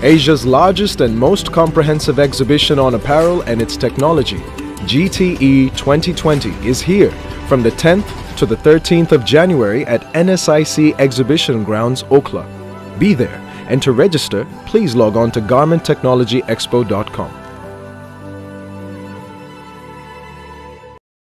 Asia's largest and most comprehensive exhibition on apparel and its technology, GTE 2020, is here from the 10th to the 13th of January at NSIC Exhibition Grounds, Okhla. Be there, and to register, please log on to garmenttechnologyexpo.com.